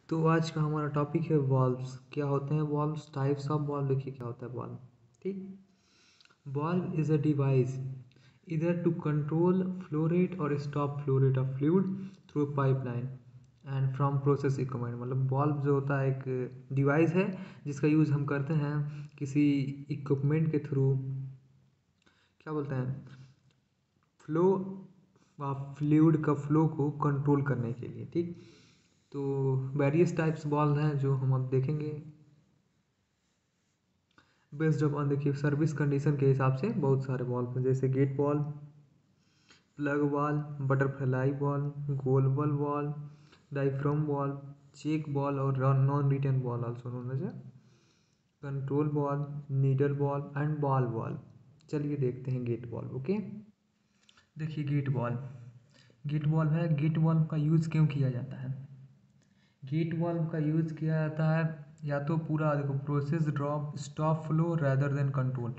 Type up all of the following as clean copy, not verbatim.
तो आज का हमारा टॉपिक है वॉल्व्स। क्या होते हैं वॉल्व्स? Types of valve. देखिए क्या होता है वॉल्व। ठीक, वॉल्व इज अ डिवाइस इधर टू कंट्रोल फ्लो रेट और stop flow rate of fluid through pipeline and from process equipment. मतलब वॉल्व जो होता है एक डिवाइस है जिसका यूज़ हम करते हैं किसी इक्विपमेंट के थ्रू, क्या बोलते हैं, फ्लो फ्लूइड का फ्लो को कंट्रोल करने के लिए। ठीक, तो वेरियस टाइप्स वॉल्व हैं जो हम अब देखेंगे बेस्ड ऑन, देखिए सर्विस कंडीशन के हिसाब से बहुत सारे वॉल्व हैं, जैसे gate valve, plug valve, butterfly valve, globe valve, diaphragm valve, check valve और non return valve also known as control valve, needle valve and ball valve. चलिए देखते हैं गेट वॉल्व। ओके, देखिए गेट वॉल्व। गेट वॉल्व है, gate valve का use क्यों किया जाता है? गेट वाल्व का यूज़ किया जाता है या तो पूरा देखो process drop stop flow rather than control,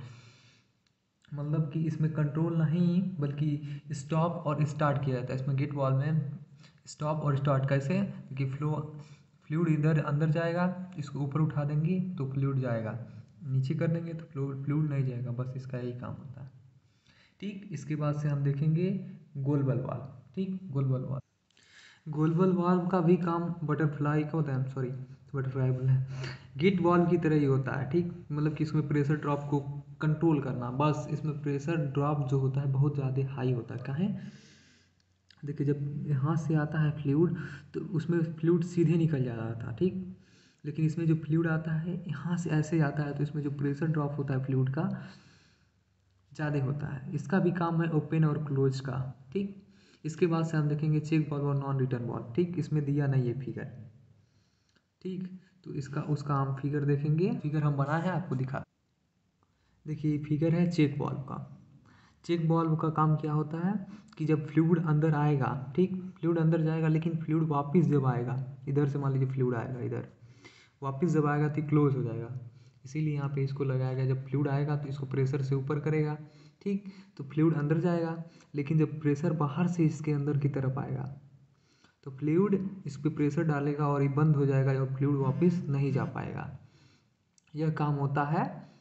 मतलब कि इसमें कंट्रोल नहीं बल्कि स्टॉप और स्टार्ट किया जाता है। इसमें गेट वाल्व में स्टॉप और स्टार्ट कैसे कि फ्लूइड इधर अंदर जाएगा, इसको ऊपर उठा देंगे तो फ्लूइड जाएगा, नीचे कर देंगे तो फ्लूइड नहीं जाएगा, बस इसका यही काम होता है। ठीक, इसके बाद से हम देखेंगे गोलबल वाल्व। ठीक, गोलबल वाल्व, गोलबल वाल्व का भी काम बटरफ्लाई का होता है, सॉरी बटरफ्लाई बोल है, गेट वाल्व की तरह ही होता है। ठीक, मतलब कि इसमें प्रेशर ड्रॉप को कंट्रोल करना, बस इसमें प्रेशर ड्रॉप जो होता है बहुत ज़्यादा हाई होता है। काहे? देखिए जब यहाँ से आता है फ्लूइड तो उसमें फ्लूइड सीधे निकल जा रहा था। ठीक, लेकिन इसमें जो फ्लूइड आता है यहाँ से ऐसे आता है तो इसमें जो प्रेशर ड्रॉप होता है फ्लूइड का ज़्यादा होता है। इसका भी काम है ओपन और क्लोज का। ठीक, इसके बाद से हम देखेंगे चेक वॉल्व और नॉन रिटर्न वॉल्व। ठीक, इसमें दिया नहीं है फिगर। ठीक, तो इसका उसका हम फिगर देखेंगे, फिगर हम बनाए हैं आपको दिखा। देखिए फिगर है चेक वॉल्व का। चेक वॉल्व का काम क्या होता है कि जब फ्लूइड अंदर आएगा, ठीक, फ्लूइड अंदर जाएगा लेकिन फ्लूइड वापस जब आएगा, इधर से मान लीजिए फ्लूइड आएगा, इधर वापस जब आएगा तो क्लोज हो जाएगा। इसीलिए यहाँ पे इसको लगाया गया, जब फ्लूइड आएगा तो इसको प्रेशर से ऊपर करेगा। ठीक, तो फ्लूइड अंदर जाएगा, लेकिन जब प्रेशर बाहर से इसके अंदर की तरफ आएगा तो फ्लूइड इस पर प्रेशर डालेगा और ये बंद हो जाएगा और फ्लूइड वापस नहीं जा पाएगा। यह काम होता है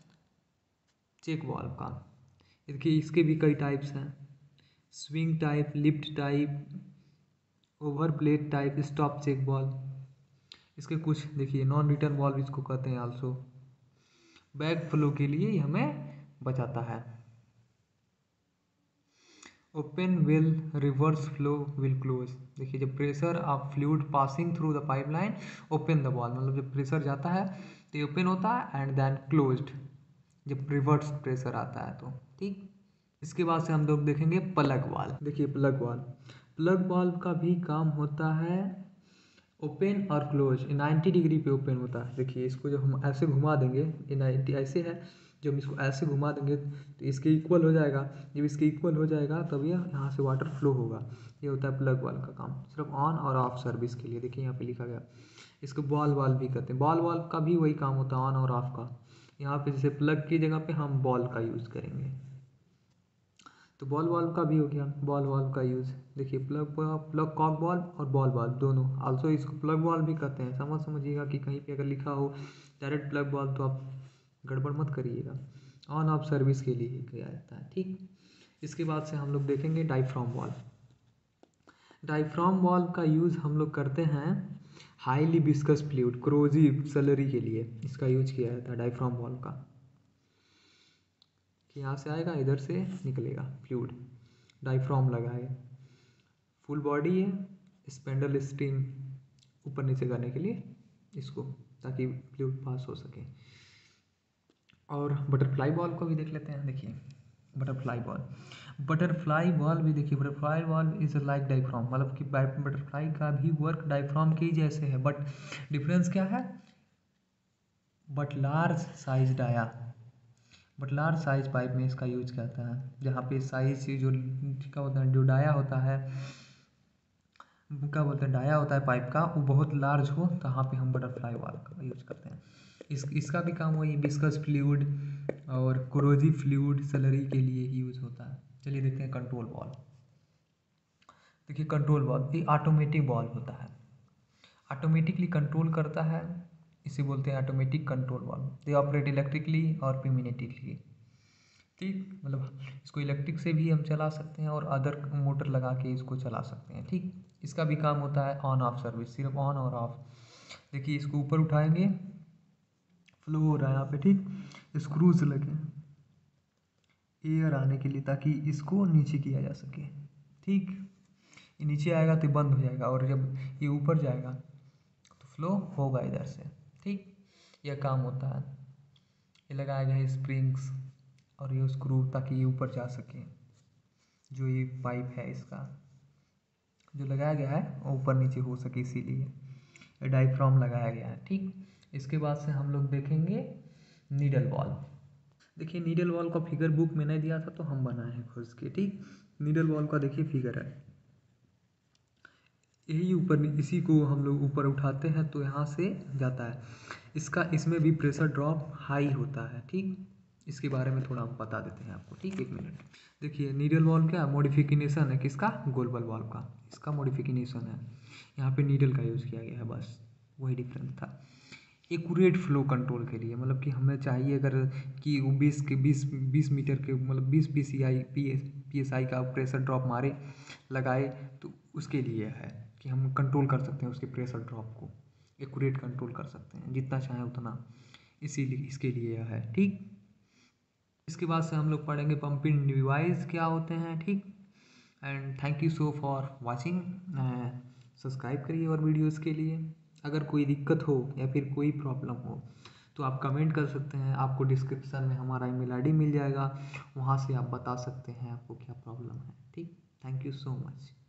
चेक वाल्व का। देखिए इसके भी कई टाइप्स हैं, swing type, lift type, over plate type, stop check valve. इसके कुछ देखिए नॉन रिटर्न वाल्व इसको कहते हैं आल्सो। बैक फ्लो के लिए ये हमें बचाता है। Open will reverse flow will close. देखिए जब pressure of fluid passing through the pipeline open the valve, मतलब जब प्रेशर जाता है तो ये ओपन होता है एंड देन क्लोज्ड जब रिवर्स प्रेशर आता है तो। ठीक, इसके बाद से हम लोग देखेंगे प्लग वाल्व। देखिए प्लग वाल्व, प्लग वाल्व का भी काम होता है ओपन और क्लोज। 90 डिग्री पे ओपन होता है। देखिए इसको जब हम ऐसे घुमा देंगे, ये 90 ऐसे है, जब हम इसको ऐसे घुमा देंगे तो इसके इक्वल हो जाएगा। जब इसके इक्वल हो जाएगा तब यह यहाँ से वाटर फ्लो होगा। ये होता है प्लग वाल्व का काम, सिर्फ ऑन और ऑफ सर्विस के लिए। देखिए यहाँ पे लिखा गया। इसको बॉल वाल्व भी कहते हैं। बॉल वाल्व का भी वही काम होता है, ऑन और ऑफ का। यहाँ पे जैसे प्लग की जगह पे हम बॉल का यूज़ करेंगे, तो बॉल वाल्व का भी हो गया बॉल वाल्व का यूज़। देखिए प्लग कॉक वाल्व और बॉल वाल्व दोनों, आल्सो इसको प्लग वाल्व भी कहते हैं। समझिएगा कि कहीं पे अगर लिखा हो डायरेक्ट प्लग वाल्व तो आप गड़बड़ मत करिएगा, ऑन ऑफ सर्विस के लिए ही किया जाता है। ठीक, इसके बाद से हम लोग देखेंगे डायफ्राम वाल्व। डायफ्राम वाल्व का यूज़ हम लोग करते हैं highly viscous fluid corrosive slurry के लिए। इसका यूज किया जाता है डायफ्राम वाल्व का, कि यहाँ से आएगा इधर से निकलेगा फ्लूइड, डायफ्राम लगा है, फुल बॉडी है, स्पेंडल स्टीम ऊपर नीचे करने के लिए इसको, ताकि फ्लूइड पास हो सके। और बटरफ्लाई बॉल को भी देख लेते हैं। देखिए बटरफ्लाई बॉल, बटरफ्लाई बॉल भी देखिए, butterfly ball is like diaphragm, मतलब कि बटरफ्लाई का भी वर्क डायफ्राम के ही जैसे है, बट डिफरेंस क्या है? But large size dia, but large size pipe में इसका यूज करता है, जहाँ पे साइज जो क्या होता है, जो डाया होता है, क्या बोलते हैं, डाया होता है पाइप का, वो बहुत लार्ज हो, तो यहाँ पे हम बटरफ्लाई वाल्व का यूज करते हैं। इसका भी काम वही विस्कस फ्लूइड और कोरोजिव फ्लूइड स्लरी के लिए ही यूज होता है। चलिए देखते हैं कंट्रोल वाल्व। देखिए कंट्रोल वाल्व ये ऑटोमेटिक वाल्व होता है। ऑटोमेटिकली कंट्रोल करता है, इसे बोलते हैं automatic control valve. They operate electrically और प्यूमेटिकली, ठीक, मतलब इसको इलेक्ट्रिक से भी हम चला सकते हैं और अदर मोटर लगा के इसको चला सकते हैं, ठीक। इसका भी काम होता है ऑन ऑफ सर्विस, सिर्फ ऑन और ऑफ। देखिए इसको ऊपर उठाएंगे, फ्लो हो रहा है यहाँ पे, ठीक, स्क्रूज लगे एयर आने के लिए ताकि इसको नीचे किया जा सके, ठीक। ये नीचे आएगा तो बंद हो जाएगा और जब ये ऊपर जाएगा तो फ्लो होगा इधर से, ठीक। यह काम होता है। ये लगाया गया है स्प्रिंग्स और ये स्क्रू ताकि ये ऊपर जा सके। जो ये पाइप है इसका जो लगाया गया है वो ऊपर नीचे हो सके, इसीलिए ये डायफ्राम लगाया गया है, ठीक। इसके बाद से हम लोग देखेंगे नीडल वॉल्व। देखिए नीडल वॉल्व का फिगर बुक में नहीं दिया था तो हम बनाए हैं खुद के, ठीक। नीडल वॉल्व का देखिए फिगर है, यही ऊपर, इसी को हम लोग ऊपर उठाते हैं तो यहाँ से जाता है। इसमें भी प्रेशर ड्रॉप हाई होता है, ठीक। इसके बारे में थोड़ा हम बता देते हैं आपको, ठीक, एक मिनट। देखिए नीडल वॉल्व क्या मॉडिफिकेशन है, किसका, गोलबल वॉल्व का, इसका मॉडिफिकेशन है। यहाँ पे नीडल का यूज़ किया गया है, बस वही डिफरेंस था। एक्यूरेट फ्लो कंट्रोल के लिए, मतलब कि हमें चाहिए अगर कि वो 20 मीटर के, मतलब 20 PSI का प्रेशर ड्रॉप मारे लगाए तो उसके लिए है कि हम कंट्रोल कर सकते हैं उसके प्रेशर ड्रॉप को, एक्यूरेट कंट्रोल कर सकते हैं जितना चाहें उतना, इसीलिए इसके लिए है, ठीक। इसके बाद से हम लोग पढ़ेंगे पंपिंग डिवाइस क्या होते हैं, ठीक। And thank you so for watching. Subscribe करिए और वीडियोस के लिए। अगर कोई दिक्कत हो या फिर कोई प्रॉब्लम हो तो आप कमेंट कर सकते हैं, आपको डिस्क्रिप्शन में हमारा ईमेल आईडी मिल जाएगा, वहाँ से आप बता सकते हैं आपको क्या प्रॉब्लम है, ठीक। Thank you so much.